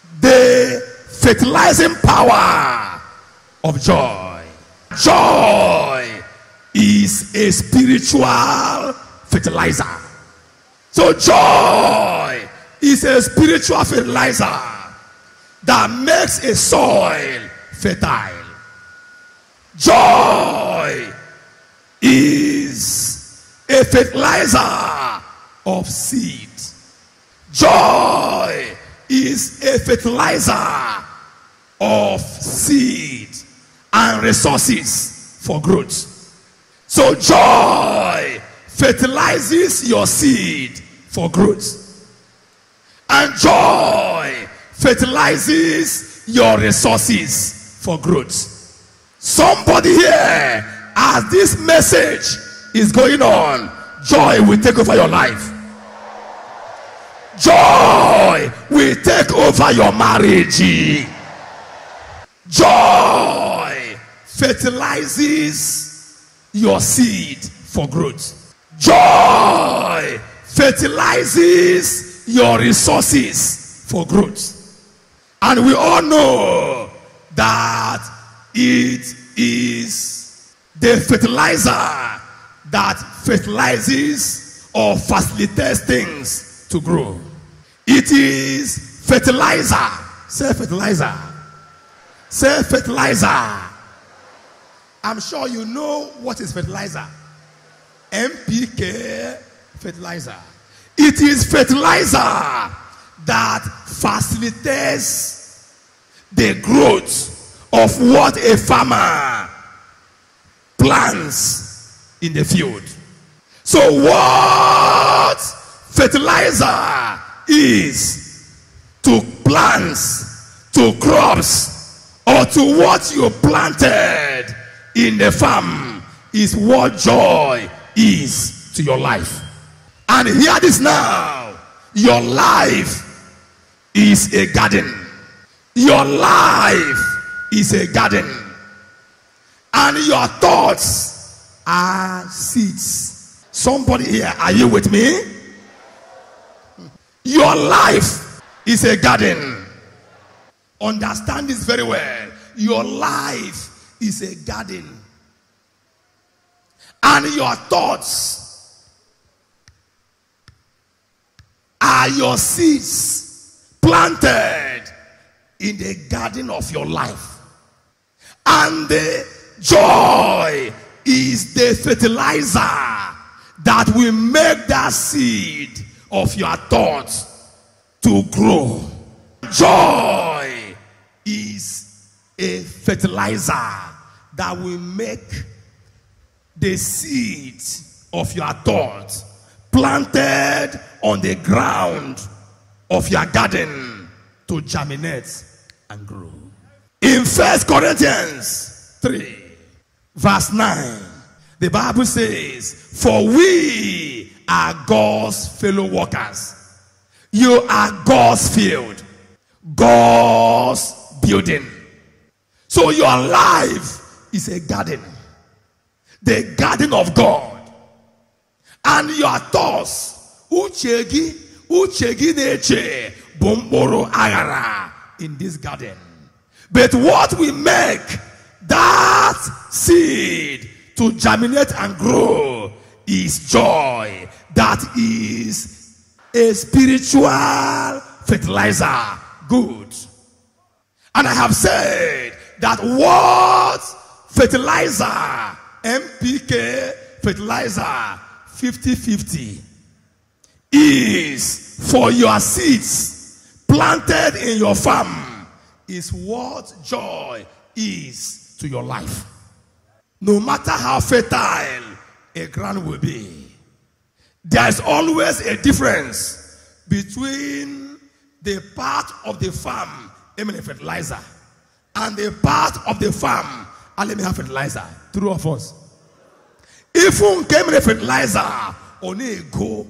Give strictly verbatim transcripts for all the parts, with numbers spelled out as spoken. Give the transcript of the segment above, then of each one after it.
the fertilizing power of joy. Joy is a spiritual fertilizer. So joy is a spiritual fertilizer that makes a soil fertile. Joy is a fertilizer of seed. Joy is a fertilizer of seed and resources for growth. So joy fertilizes your seed for growth, and joy fertilizes your resources for growth. Somebody here, as this message is going on, joy will take over your life. Joy will take over your marriage. Joy fertilizes your seed for growth. Joy fertilizes your resources for growth. And we all know that it is the fertilizer that fertilizes or facilitates things to grow. It is fertilizer. Say fertilizer. Say fertilizer. I'm sure you know what is fertilizer. N P K fertilizer. It is fertilizer that facilitates the growth of what a farmer plants in the field. So what fertilizer is to plants, to crops, or to what you planted in the farm is what joy is to your life. And hear this now. Your life is a garden. Your life is a garden. And your thoughts are seeds. Somebody here, are you with me? Your life is a garden. Understand this very well. Your life is a garden. And your thoughts are your seeds planted in the garden of your life. And the joy is the fertilizer that will make that seed of your thoughts to grow. Joy is a fertilizer that will make the seed of your thoughts planted on the ground of your garden to germinate and grow. In First Corinthians three, verse nine, the Bible says, for we are God's fellow workers. You are God's field, God's building. So your life is a garden, the garden of God. And your thoughts, uchegi, uchegi neche, bomboro agara, in this garden. But what will make that seed to germinate and grow is joy. That is a spiritual fertilizer. Good. And I have said that what fertilizer, N P K fertilizer, fifty fifty, is for your seeds planted in your farm, is what joy is to your life. No matter how fertile a ground will be, there is always a difference between the part of the farm, I mean fertilizer, and the part of the farm, and let me have fertilizer. True of us. If one came in a fertilizer, only go.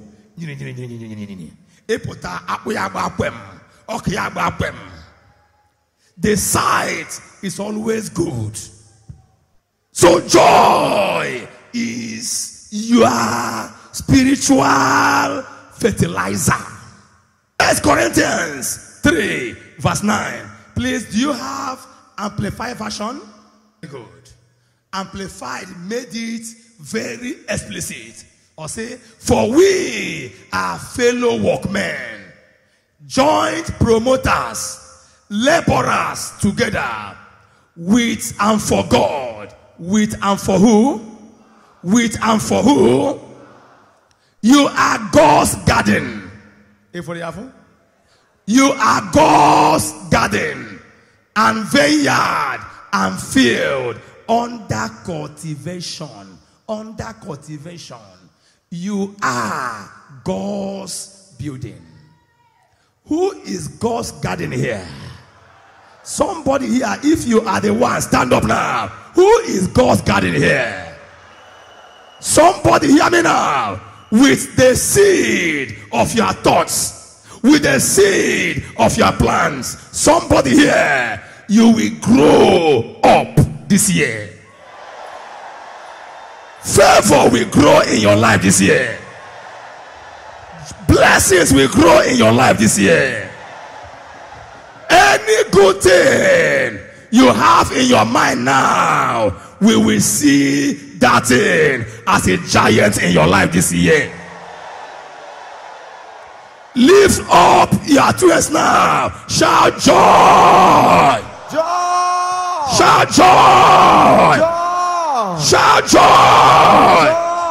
The sight is always good. So joy is your spiritual fertilizer. First Corinthians three, verse nine. Please, do you have Amplified version? Good. Amplified made it very explicit. Or say, for we are fellow workmen, joint promoters, laborers together, with and for God. With and for who? With and for who? You are God's garden. You are God's garden and vineyard and field under cultivation. Under cultivation. You are God's building. Who is God's garden here? Somebody here, if you are the one, stand up now. Who is God's garden here? Somebody hear me now. With the seed of your thoughts, with the seed of your plans, somebody here, you will grow up this year. Favor will grow in your life this year. Blessings will grow in your life this year. Any good thing you have in your mind now, we will see that thing as a giant in your life this year. Lift up your twist now. Shout joy. Joy. Shout joy. Joy. Shout joy.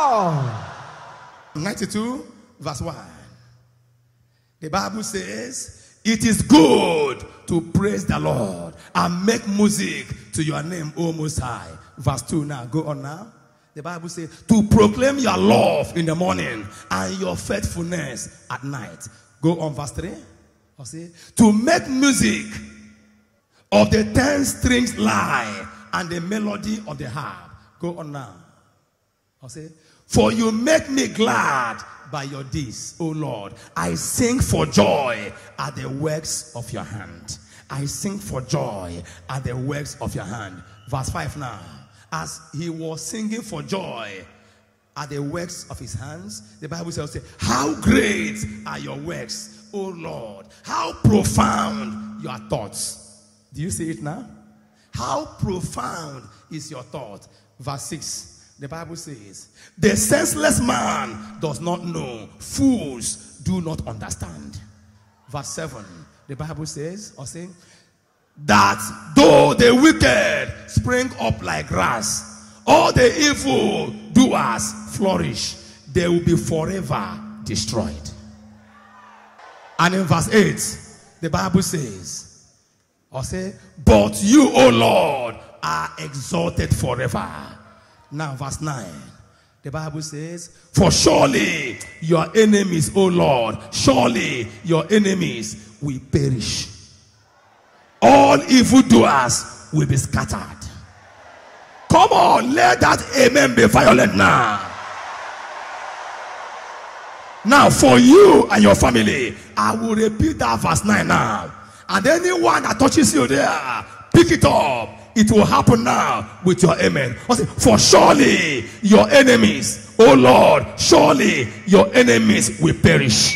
joy. ninety-two verse one. The Bible says, it is good to praise the Lord and make music to your name, O Most High. Verse two now. Go on now. The Bible says, to proclaim your love in the morning and your faithfulness at night. Go on verse three. I'll say, to make music of the ten strings lyre and the melody of the harp. Go on now. I'll say, for you make me glad by your deeds, O Lord. I sing for joy at the works of your hand. I sing for joy at the works of your hand. Verse five now. As he was singing for joy at the works of his hands, the Bible says, how great are your works, O Lord. How profound your thoughts. Do you see it now? How profound is your thought? Verse six. The Bible says, the senseless man does not know. Fools do not understand. Verse seven. The Bible says, or saying, that though the wicked spring up like grass, all the evil doers flourish, they will be forever destroyed. And in verse eight, the Bible says, or say, but you, O Lord, are exalted forever. Now verse nine, the Bible says, for surely your enemies, O Lord, surely your enemies will perish. All evildoers will be scattered. Come on, let that amen be violent now. Now for you and your family, I will repeat that verse nine now. And anyone that touches you there, pick it up. It will happen now with your amen. For surely your enemies, oh Lord, surely your enemies will perish.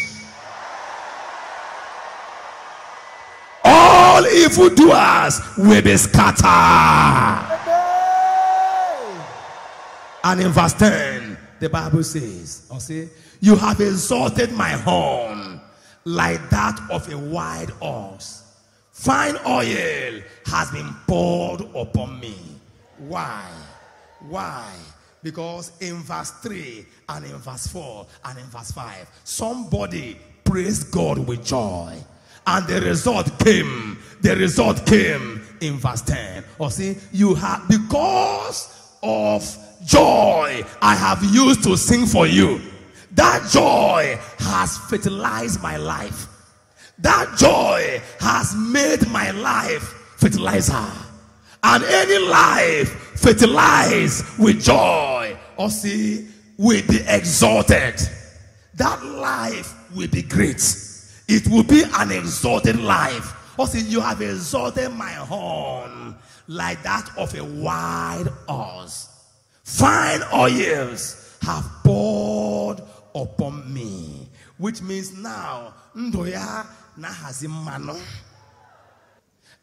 All evildoers will be scattered. And in verse ten, the Bible says, I'll say, you have exalted my horn like that of a wild horse. Fine oil has been poured upon me. Why? Why? Because in verse three and in verse four and in verse five, somebody praised God with joy. And the result came. The result came in verse ten. Or see, you have, because of joy I have used to sing for you. That joy has fertilized my life. That joy has made my life fertilizer. And any life fertilized with joy, or see, with the exalted, that life will be great. It will be an exalted life. Or see, you have exalted my horn like that of a wild horse. Fine oils have poured upon me. Which means now, Ndoya na hazimano.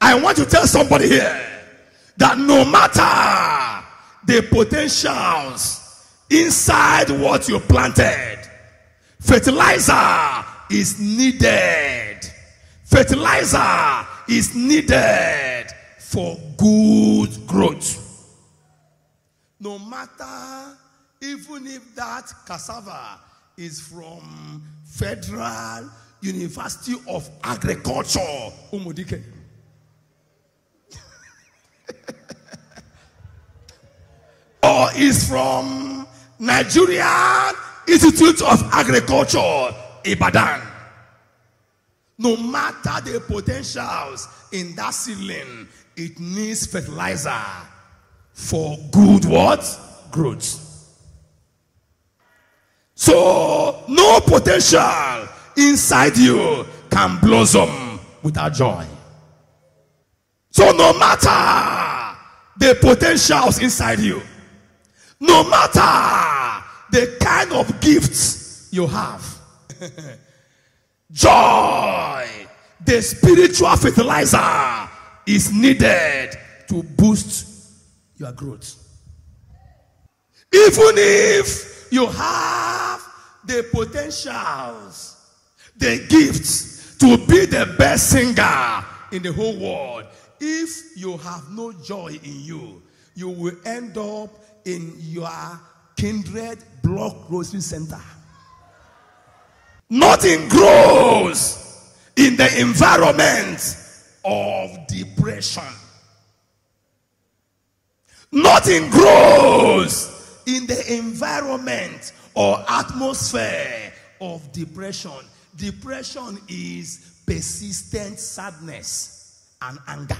I want to tell somebody here that no matter the potentials inside what you planted, fertilizer is needed. Fertilizer is needed for good growth. No matter, even if that cassava is from Federal University of Agriculture, Umudike. Or is from Nigerian Institute of Agriculture, Ibadan. No matter the potentials in that seedling, it needs fertilizer for good what? Growth. So, no potential inside you can blossom without joy. So, no matter the potentials inside you, no matter the kind of gifts you have, joy, the spiritual fertilizer, is needed to boost your growth. Even if you have the potentials, the gifts to be the best singer in the whole world, if you have no joy in you, you will end up in your kindred block grocery center. Nothing grows in the environment of depression. Nothing grows in the environment or atmosphere of depression. Depression is persistent sadness and anger.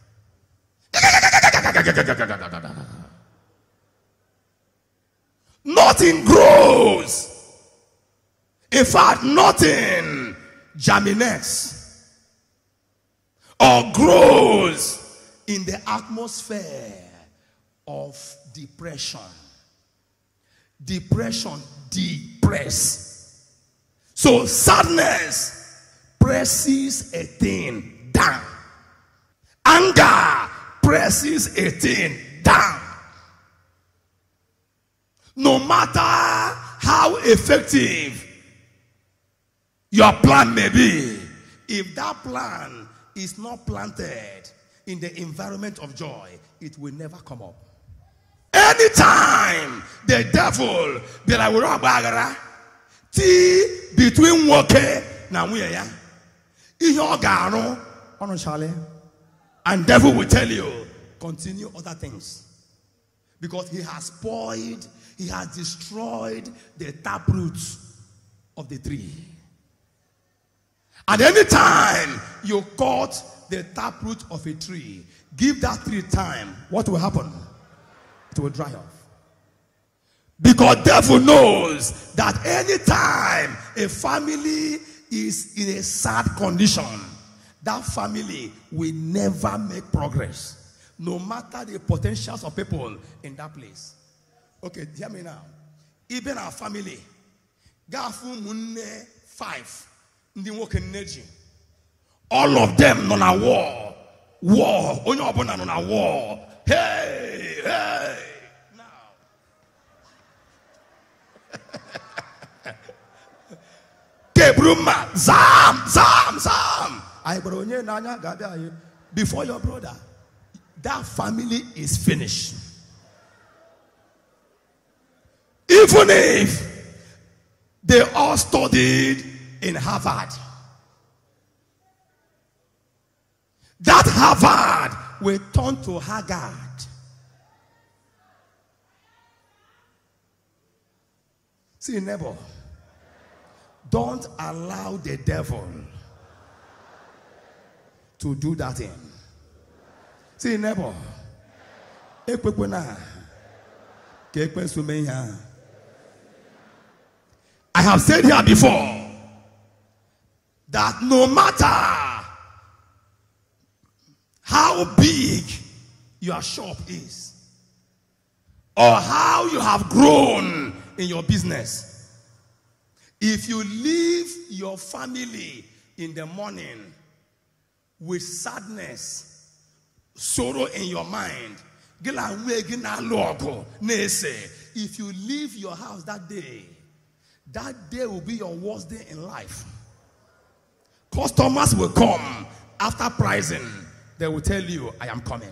Nothing grows. In fact, nothing germinates or grows in the atmosphere of depression. Depression depress. So sadness presses a thing down. Anger presses a thing down. No matter how effective your plan may be, if that plan is not planted in the environment of joy, it will never come up. Anytime the devil be like, T between woke na ya, and devil will tell you, continue other things. Because he has spoiled, he has destroyed the taproot of the tree. And any time you cut the taproot of a tree, give that tree time, what will happen? It will dry off. Because devil knows that any time a family is in a sad condition, that family will never make progress. No matter the potentials of people in that place. Okay, hear me now. Even our family, Gafu Munne five, all of them on a war. War. Only upon on a war. Hey, hey. Now. Kebruma, Zam, Zam, Zam. I bronye nanya gabi before your brother. That family is finished. Even if they all studied in Harvard, that Harvard will turn to Haggard. See, neighbor, don't allow the devil to do that thing. See, neighbor, I have said here before that no matter how big your shop is or how you have grown in your business, if you leave your family in the morning with sadness, sorrow in your mind. If you leave your house that day, that day will be your worst day in life. Customers will come after pricing. They will tell you, I am coming.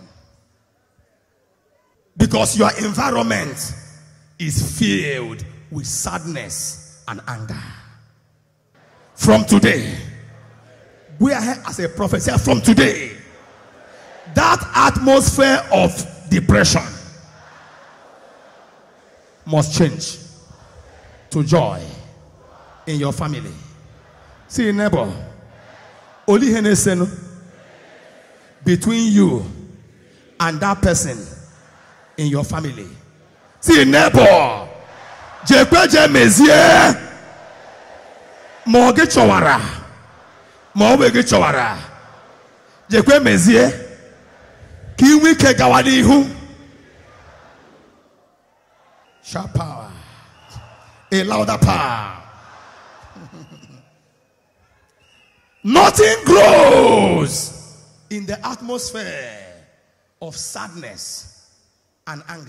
Because your environment is filled with sadness and anger. From today, we are here as a prophet. Say, from today, that atmosphere of depression must change to joy in your family. See, neighbor, only Hennessy between you and that person in your family. See, neighbor, Jekweje mezie moge chowara moge chowara Jekwe mezie kiwi ke gawadi hu sharp power, a louder power. Nothing grows in the atmosphere of sadness and anger.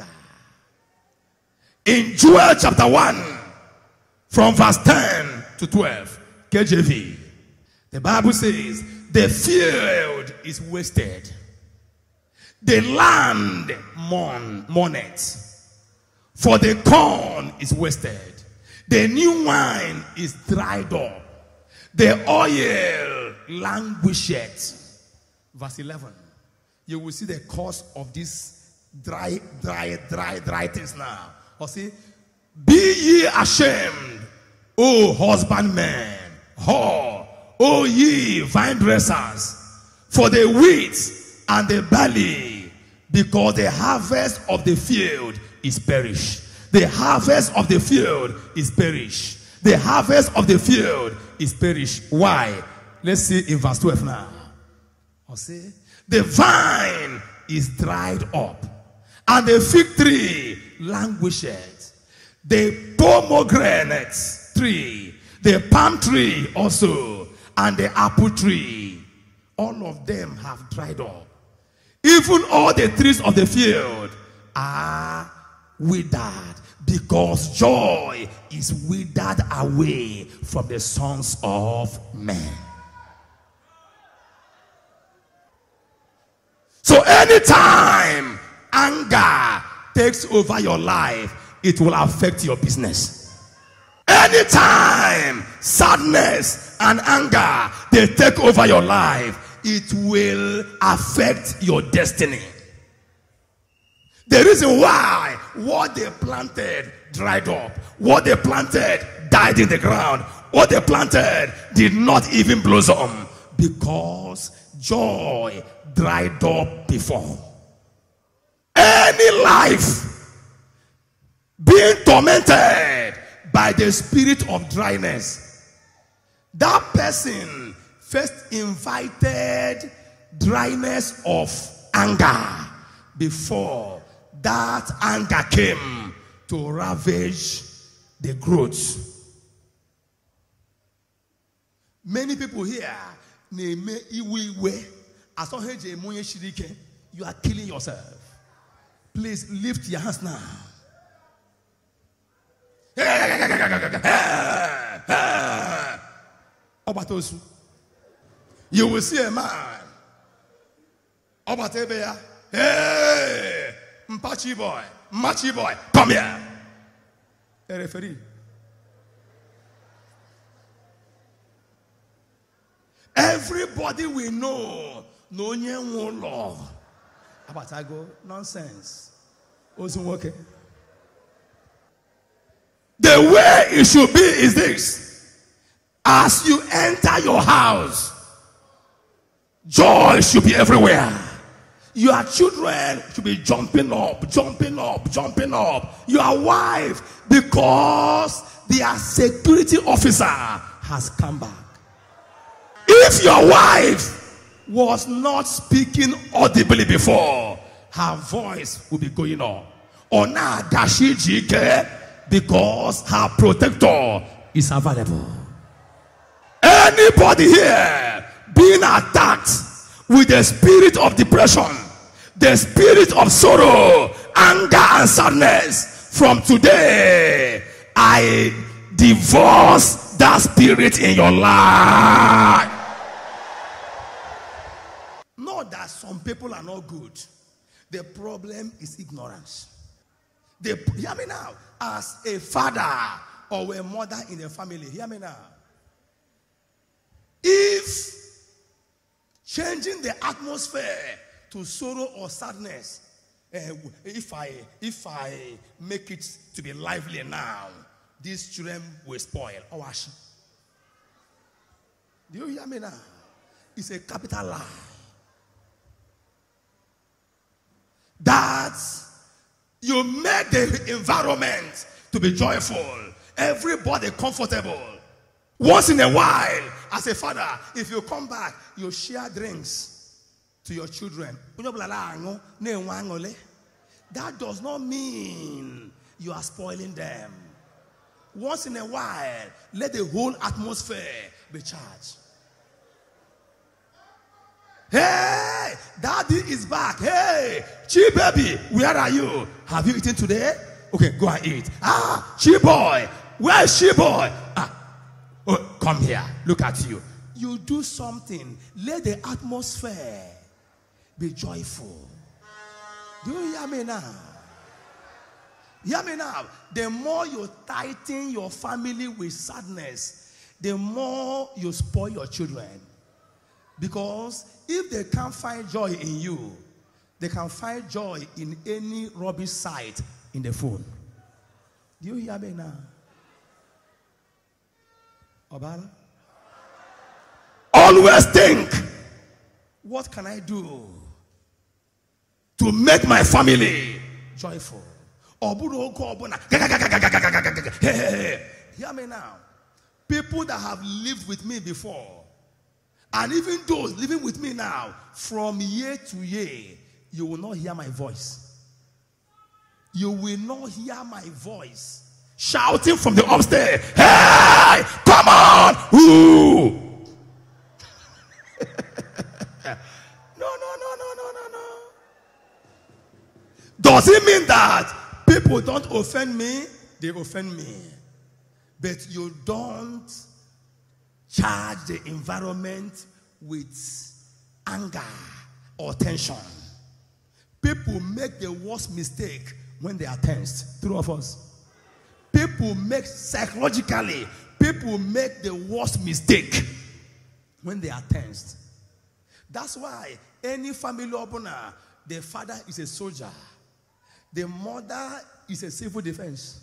In Joel chapter one, from verse ten to twelve, K J V, the Bible says, the field is wasted, the land mourn, mourneth, for the corn is wasted, the new wine is dried up, the oil languisheth. Verse eleven, you will see the cause of this dry, dry, dry, dry things now. Or see, be ye ashamed, O husbandmen, ho, O ye vine dressers, for the wheat and the barley, because the harvest of the field is perished. The harvest of the field is perished. The harvest of the field is perished. Why? Let's see in verse twelve now. Or see, the vine is dried up, and the fig tree languisheth. The pomegranate tree, the palm tree also, and the apple tree, all of them have dried up. Even all the trees of the field are withered, because joy is withered away from the sons of men. So anytime anger takes over your life, it will affect your business. Anytime sadness and anger they take over your life, it will affect your destiny. The reason why what they planted dried up, what they planted died in the ground, what they planted did not even blossom, because joy dried up before. Any life being tormented by the spirit of dryness, that person first invited dryness of anger before that anger came to ravage the growth. Many people here, you are killing yourself. Please lift your hands now. You will see a man. Hey, Mpachi boy, Machi boy, come here. A referee. Everybody we know, no one law. About I go nonsense. Wasn't working. The way it should be is this: as you enter your house, joy should be everywhere. Your children should be jumping up, jumping up, jumping up. Your wife, because their security officer has come back. If your wife was not speaking audibly before, her voice will be going up. Or now, because her protector is available. Anybody here being attacked with the spirit of depression, the spirit of sorrow, anger, and sadness, from today, I divorce that spirit in your life. Not that some people are not good. The problem is ignorance. They, hear me now. As a father or a mother in a family, hear me now. If changing the atmosphere to sorrow or sadness, uh, if I if I make it to be lively now, these children will spoil. Oh, do you hear me now? It's a capital lie. That you make the environment to be joyful, everybody comfortable. Once in a while, as a father, if you come back, you share drinks to your children. That does not mean you are spoiling them. Once in a while, let the whole atmosphere be charged. Hey, daddy is back. Hey, Chi baby, where are you? Have you eaten today? Okay, go and eat. Ah, Chi boy, where is Chi boy? Ah, oh, come here. Look at you. You do something. Let the atmosphere be joyful. Do you hear me now? Hear me now. The more you tighten your family with sadness, the more you spoil your children. Because if they can't find joy in you, they can find joy in any rubbish site in the phone. Do you hear me now? Obala? Always think, what can I do to make my family joyful? Hear me now. People that have lived with me before, and even those living with me now, from year to year, you will not hear my voice. You will not hear my voice shouting from the upstairs, hey, come on! Ooh. No, no, no, no, no, no, no. Does it mean that people don't offend me? They offend me. But you don't charge the environment with anger or tension. People make the worst mistake when they are tensed. True of us. People make psychologically, people make the worst mistake when they are tensed. That's why any family opener, the father is a soldier, the mother is a civil defense.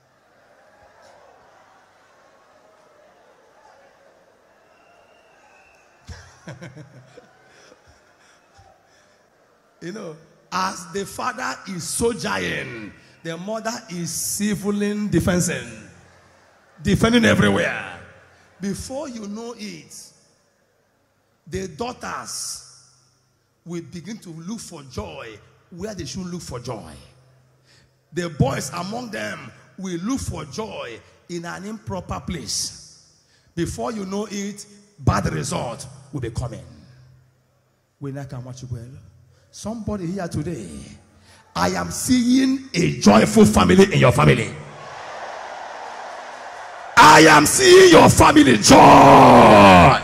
You know, as the father is soldiering, the mother is civiling defending, defending everywhere. Before you know it, the daughters will begin to look for joy where they should look for joy. The boys among them will look for joy in an improper place. Before you know it, bad result will be coming. When I can watch you well. Somebody here today, I am seeing a joyful family in your family. I am seeing your family joy.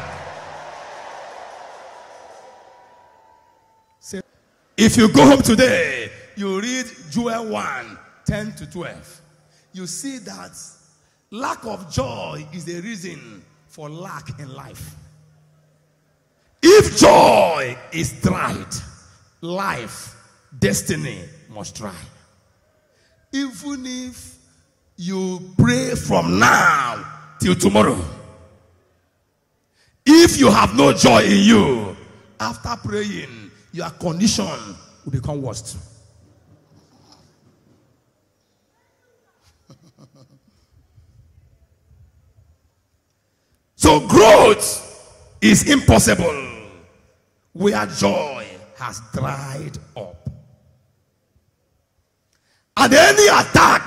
If you go home today, you read Joel one, ten to twelve. You see that lack of joy is the reason for lack in life. If joy is tried, life, destiny must try. Even if you pray from now till tomorrow, if you have no joy in you, after praying, your condition will become worse. So growth is impossible where joy has dried up. And any attack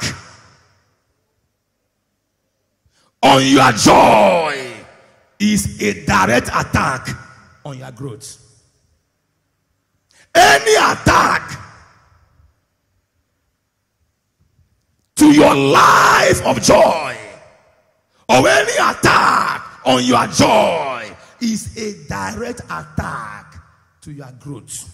on your joy is a direct attack on your growth. any attack to your life of joy, or any attack on your joy, is a direct attack to your growth.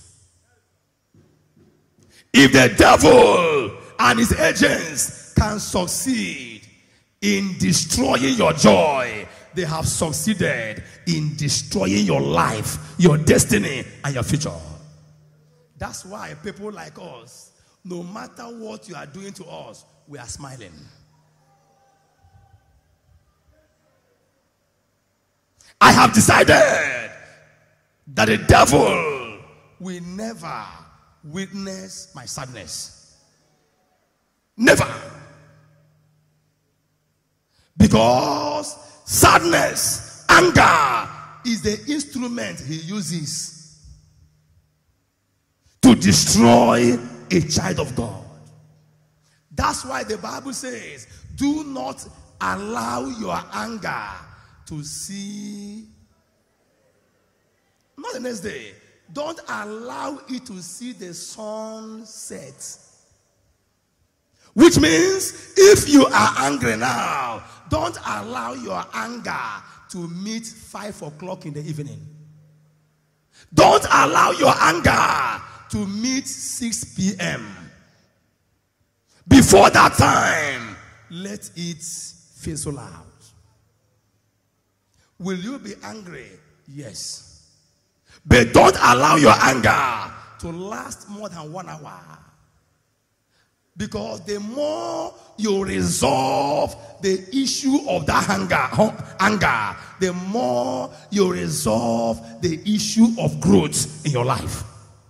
If the devil and his agents can succeed in destroying your joy, they have succeeded in destroying your life, your destiny, and your future. That's why people like us, no matter what you are doing to us, we are smiling. I have decided that the devil will never witness my sadness. Never. Because sadness, anger is the instrument he uses to destroy a child of God. That's why the Bible says, do not allow your anger to see. Not the next day. Don't allow it to see the sun set. Which means, if you are angry now, don't allow your anger to meet five o'clock in the evening. Don't allow your anger to meet six p m Before that time, let it fizzle out. Will you be angry? Yes. But don't allow your anger to last more than one hour. Because the more you resolve the issue of that anger, anger, the more you resolve the issue of growth in your life.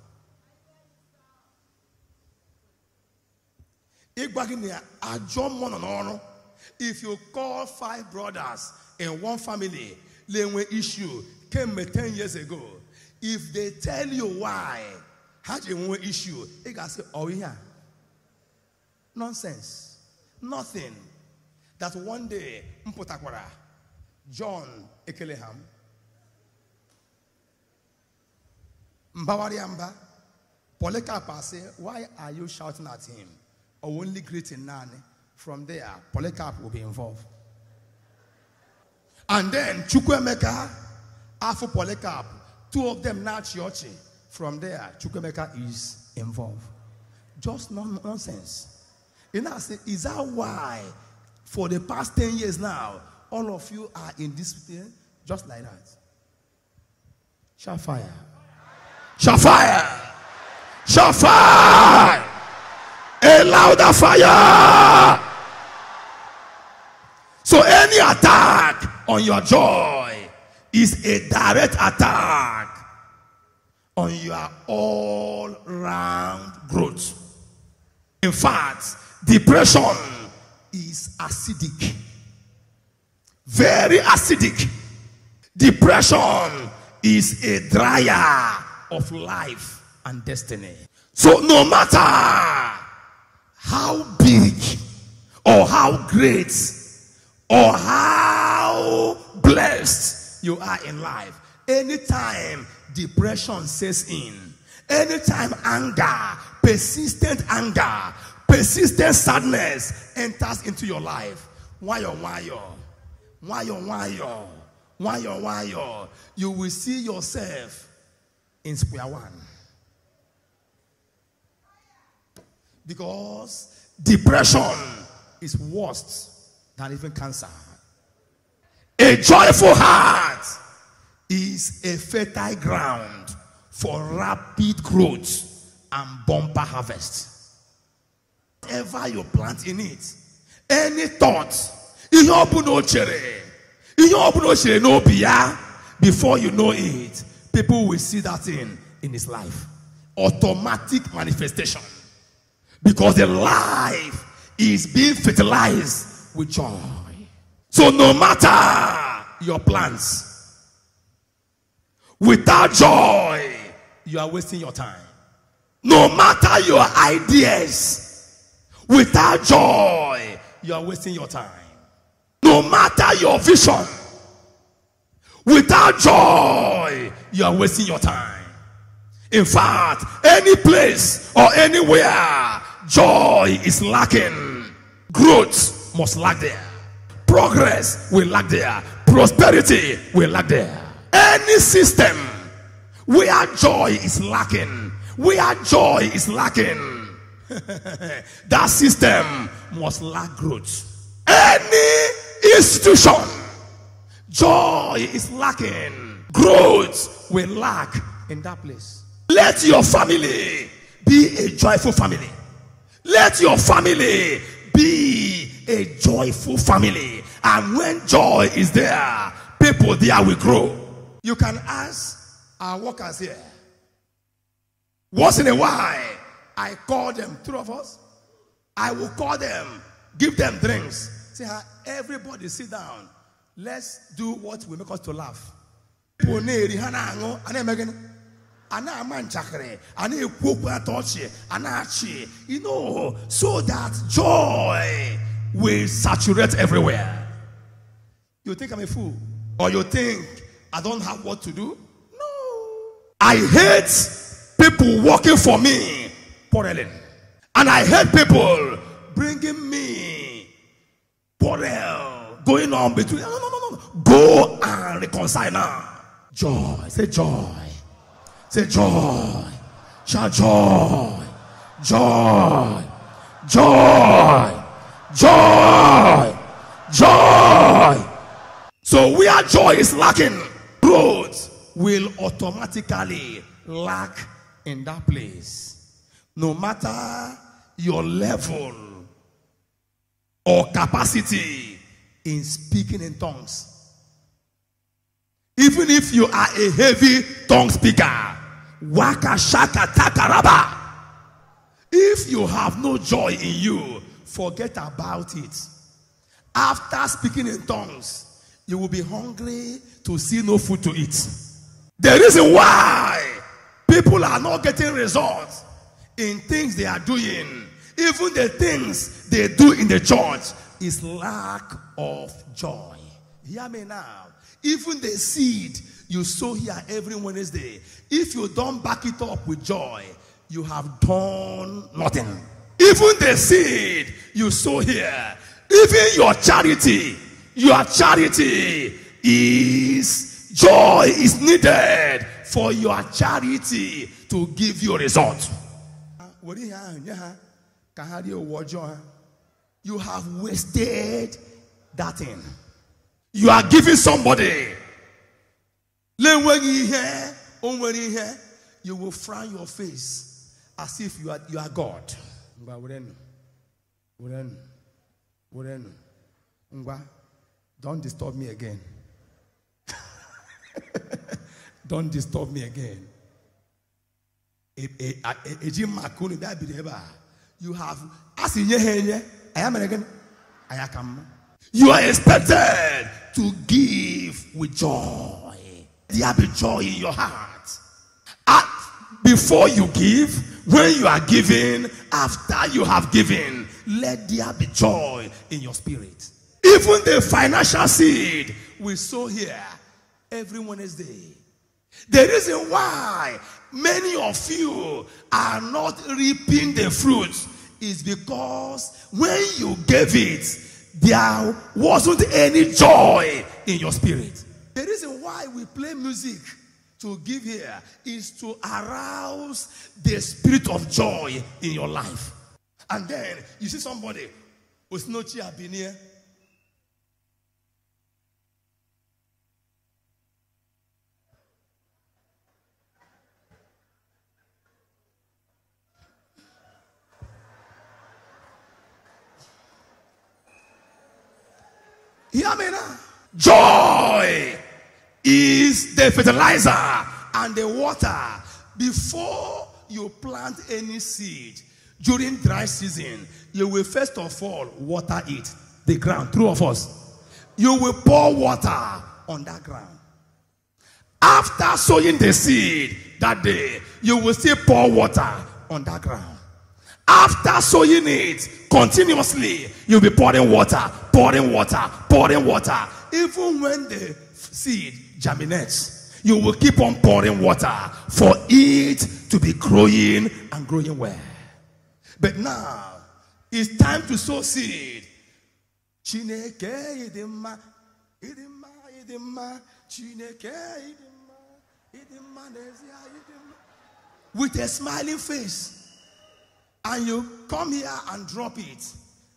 If you call five brothers in one family, they issue came ten years ago. If they tell you why, had you one issue, you can say, oh yeah. Nonsense. Nothing. That one day, Mpotakwara, John Ekeleham, Mbawariamba, Polycarp say, why are you shouting at him? Or only greeting Nani. From there, Polycarp will be involved. And then Chukwemeka, after Polycarp, two of them now Chiochi. From there, Chukwemeka is involved. Just nonsense. You know, I say, is that why for the past ten years now, all of you are in this thing? Just like that. Shall fire. Shall fire. Shall fire. A louder fire. So any attack on your joy is a direct attack on your all-round growth. In fact, depression is acidic. Very acidic. Depression is a dryer of life and destiny. So no matter how big or how great or how blessed you are in life, anytime depression sets in, anytime anger, persistent anger, persistent sadness enters into your life, why oh why oh why oh why oh why oh why oh you will see yourself in square one. Because depression is worse than even cancer. A joyful heart is a fertile ground for rapid growth and bumper harvest. Whatever you plant in it, any thought, before you know it, people will see that thing in his life. Automatic manifestation. Because the life is being fertilized with joy. So no matter your plans, without joy, you are wasting your time. No matter your ideas, without joy, you are wasting your time. No matter your vision, without joy, you are wasting your time. In fact, any place or anywhere joy is lacking, growth must lack there. Progress will lack there. Prosperity will lack there. Any system where joy is lacking, where joy is lacking, that system must lack growth. Any institution, joy is lacking, growth will lack in that place. Let your family be a joyful family. Let your family be a joyful family. And when joy is there, people there will grow. You can ask our workers here. Once in a while, I call them, two of us. I will call them, give them drinks. Say, everybody sit down. Let's do what will make us to laugh. You know, so that joy will saturate everywhere. You think I'm a fool? Or you think I don't have what to do? No. I hate people working for me, quarreling. And I hate people bringing me quarrel going on between. No, no, no, no. Go and reconcile now. Joy. Say joy. Say joy. Shout joy. Joy. Joy. Joy. Joy. So where joy is lacking, growth will automatically lack in that place. No matter your level or capacity in speaking in tongues. Even if you are a heavy tongue speaker, waka shaka takaraba, if you have no joy in you, forget about it. After speaking in tongues, you will be hungry to see no food to eat. The reason why people are not getting results in things they are doing, even the things they do in the church, is lack of joy. Hear me now. Even the seed you sow here every Wednesday, if you don't back it up with joy, you have done nothing. Even the seed you sow here, even your charity, your charity is, joy is needed for your charity to give you a result. You have wasted that thing. You are giving somebody. You will frown your face as if you are, you are God. Don't disturb me again. Don't disturb me again. You have, as in your I am again. I come. You are expected to give with joy. There be joy in your heart. At, before you give, when you are giving, after you have given, let there be joy in your spirit. Even the financial seed we sow here every Wednesday. The reason why many of you are not reaping the fruits is because when you gave it, there wasn't any joy in your spirit. The reason why we play music to give here is to arouse the spirit of joy in your life. And then you see somebody with no chair being here. Hear me now. Joy is the fertilizer and the water before you plant any seed. During dry season, you will first of all water it, the ground. True of us. You will pour water on that ground. After sowing the seed that day, you will still pour water on that ground. After sowing it continuously, you'll be pouring water, pouring water, pouring water. Even when the seed germinates, You will keep on pouring water for it to be growing and growing well. But now, it's time to sow seed. Chineke idima, idima, idima, Chineke idima, idima, nezia idima. With a smiling face. And you come here and drop it.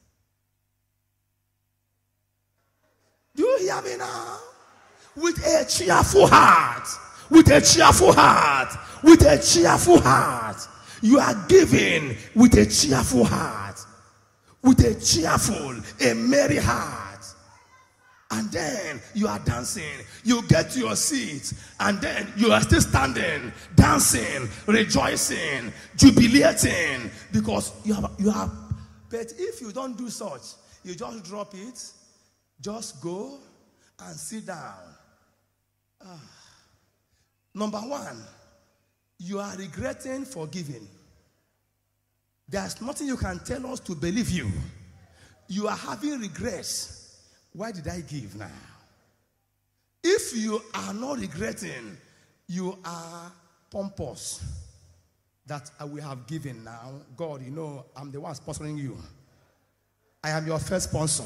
Do you hear me now? With a cheerful heart. With a cheerful heart. With a cheerful heart. You are giving with a cheerful heart. With a cheerful, a merry heart. And then you are dancing. You get to your seat. And then you are still standing, dancing, rejoicing, jubilating. Because you have, you have. But if you don't do such, you just drop it. Just go and sit down. Ah. Number one, you are regretting forgiving. There's nothing you can tell us to believe you. You are having regrets. Why did I give now? If you are not regretting, you are pompous. That we have given now. God, you know, I'm the one sponsoring you. I am your first sponsor.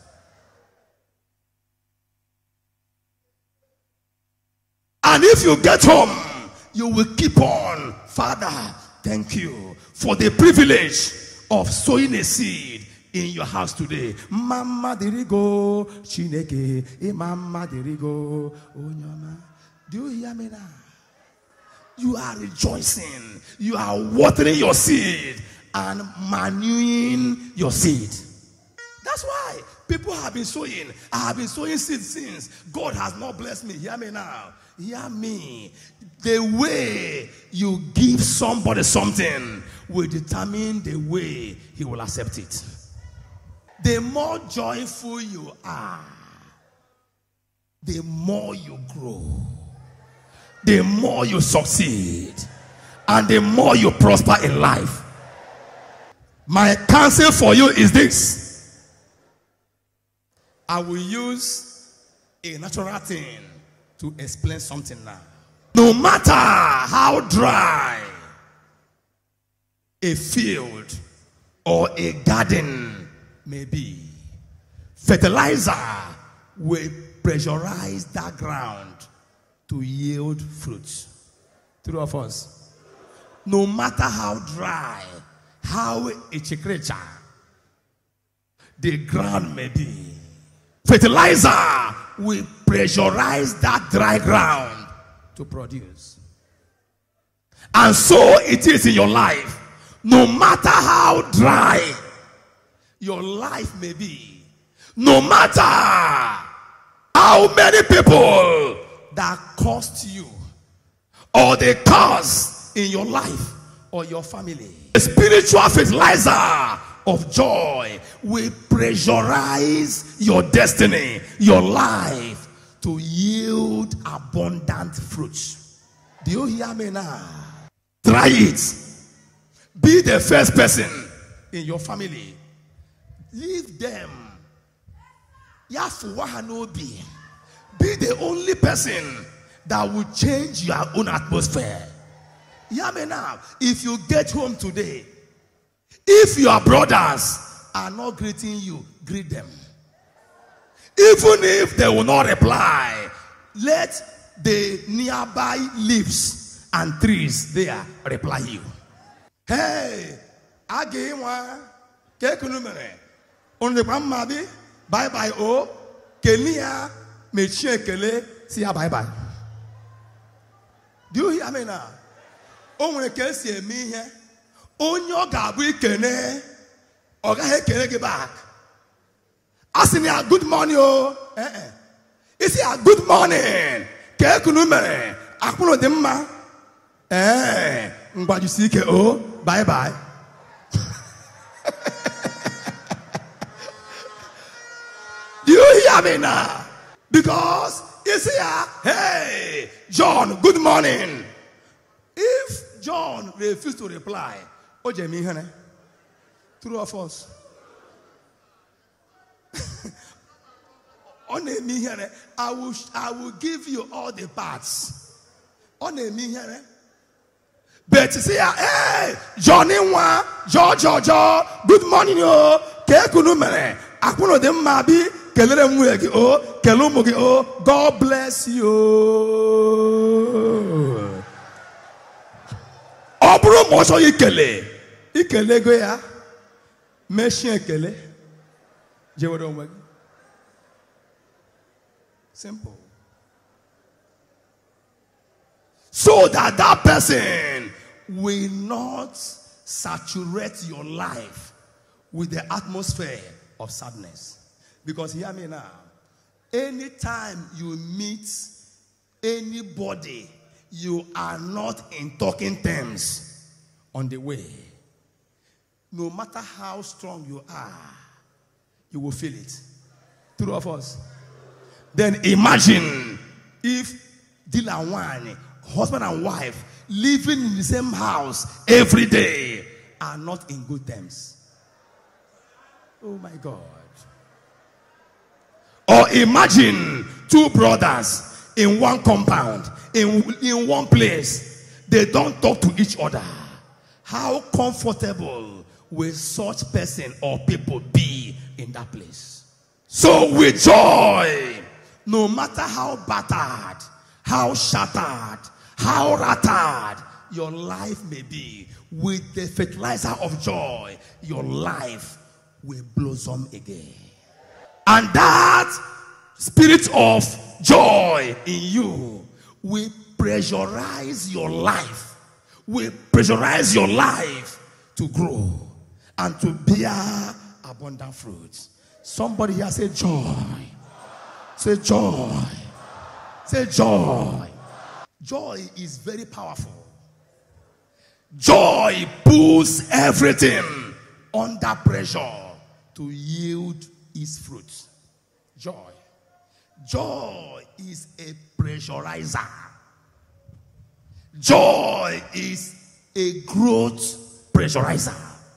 And if you get home, you will keep on. Father, thank you for the privilege of sowing a seed in your house today. Mama dirigo, Chineke, e mama dirigo, onyama. Do you hear me now? You are rejoicing. You are watering your seed and manuring your seed. That's why people have been sowing. I have been sowing seeds since. God has not blessed me. Hear me now. Hear me. The way you give somebody something will determine the way he will accept it. The more joyful you are, the more you grow, the more you succeed, and the more you prosper in life. My counsel for you is this. I will use a natural thing to explain something now. No matter how dry a field or a garden may be, fertilizer will pressurize that ground to yield fruits. True of us. No matter how dry, how itchy the ground may be, fertilizer will pressurize that dry ground to produce. And so it is in your life. No matter how dry your life may be, no matter how many people that cost you or they cause in your life or your family, the spiritual fertilizer of joy will pressurize your destiny, your life, to yield abundant fruits. Do you hear me now? Try it. Be the first person in your family. Leave them. Be the only person that will change your own atmosphere. Hear me now. If you get home today, if your brothers are not greeting you, greet them. Even if they will not reply, let the nearby leaves and trees there reply you. Hey, Agiwa, Kekunumere, on the Bamabi, bye bye, oh, Kenia, Mechekele, see ya bye bye. Do you hear me now? Oh, when I can see me here. On your gabi kene, or get back. Ask me a good morning, oh. Eh eh. Is it a good morning? Kekunumere, akuno demma. Eh, but you see, oh, bye bye. Do you hear me now? Because it's here. Hey, John, good morning. If John refused to reply, oh, Jamie, true or false? I will, I will give you all the parts On a me here. But see, hey, Johnny Wa, Jo Jo Jo, good morning, yo. Kekunumere, akuno dem mabi, kelere mwegi o, kelumugi o. God bless you. Obro moso ikele, ikele go ya, meshin ikele. Jewodo mwegi. Simple. So that that person will not saturate your life with the atmosphere of sadness. Because hear me now, anytime you meet anybody, you are not in talking terms on the way. No matter how strong you are, you will feel it. True of us. Then imagine if Dylan Wine, husband and wife, living in the same house every day, are not in good terms. Oh my God. Or imagine two brothers in one compound, in, in one place. They don't talk to each other. How comfortable will such person or people be in that place? So with joy, no matter how battered, how shattered, how rattled your life may be, with the fertilizer of joy, your life will blossom again. And that spirit of joy in you will pressurize your life, will pressurize your life to grow and to bear abundant fruits. Somebody here say joy. Say joy. Say joy. Joy is very powerful. Joy puts everything under pressure to yield its fruit. Joy. Joy is a pressurizer. Joy is a growth pressurizer.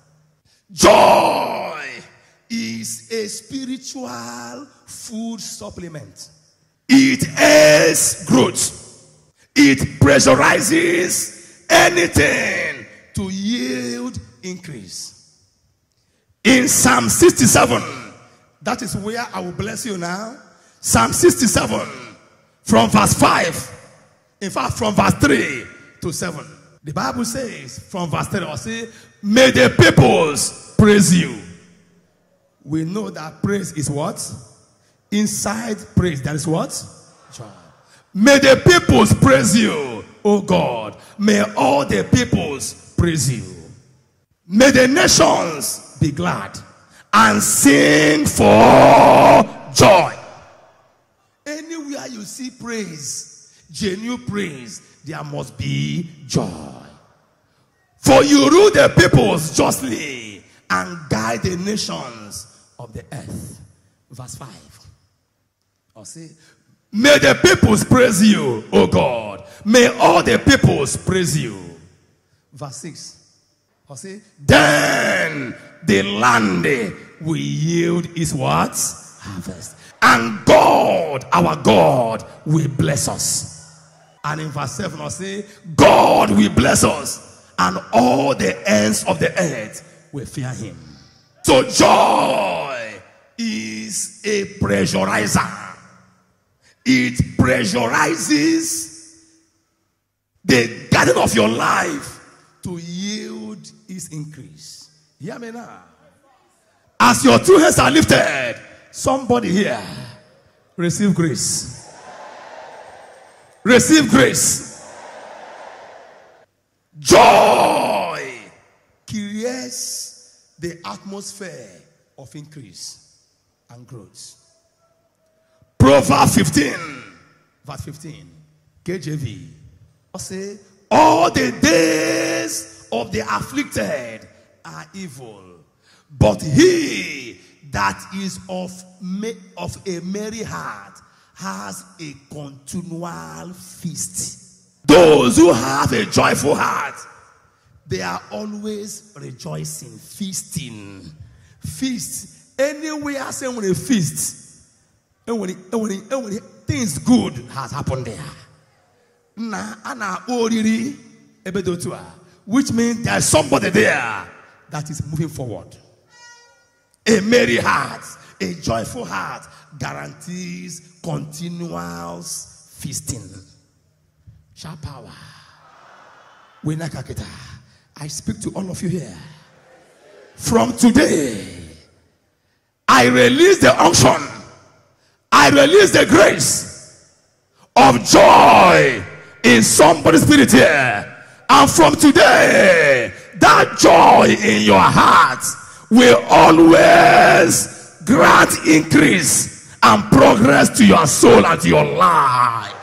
Joy is a spiritual food supplement. It aids growth. It pressurizes anything to yield increase. In Psalm sixty-seven, that is where I will bless you now. Psalm sixty-seven, from verse five. In fact, from verse three to seven. The Bible says, from verse three, I'll say, may the peoples praise you. We know that praise is what? Inside praise, that is what? Joy. May the peoples praise you, O God. May all the peoples praise you. May the nations be glad and sing for joy. Anywhere you see praise, genuine praise, there must be joy. For you rule the peoples justly and guide the nations of the earth. Verse five. I'll say, may the peoples praise you, O God. May all the peoples praise you. Verse six. I'll say, then the land will yield its what? Harvest. And God, our God, will bless us. And in verse seven, I'll say, God will bless us, and all the ends of the earth will fear him. So joy is a pressurizer. It pressurizes the garden of your life to yield its increase. Hear me now. As your two hands are lifted, somebody here, receive grace. Receive grace. Joy creates the atmosphere of increase and growth. Proverbs fifteen, verse fifteen, K J V. Say, all the days of the afflicted are evil, but he that is of, of a merry heart has a continual feast. Those who have a joyful heart, they are always rejoicing, feasting. Feast. Anywhere, say when they feast, and when, it, and, when it, and when it, things good has happened there. Na ana oriri ebedotua, which means there's somebody there that is moving forward. A merry heart, a joyful heart guarantees continuous feasting. Sharp power. Wenakaketa. I speak to all of you here. From today, I release the unction. I release the grace of joy in somebody's spirit here. And from today, that joy in your heart will always grant increase and progress to your soul and to your life.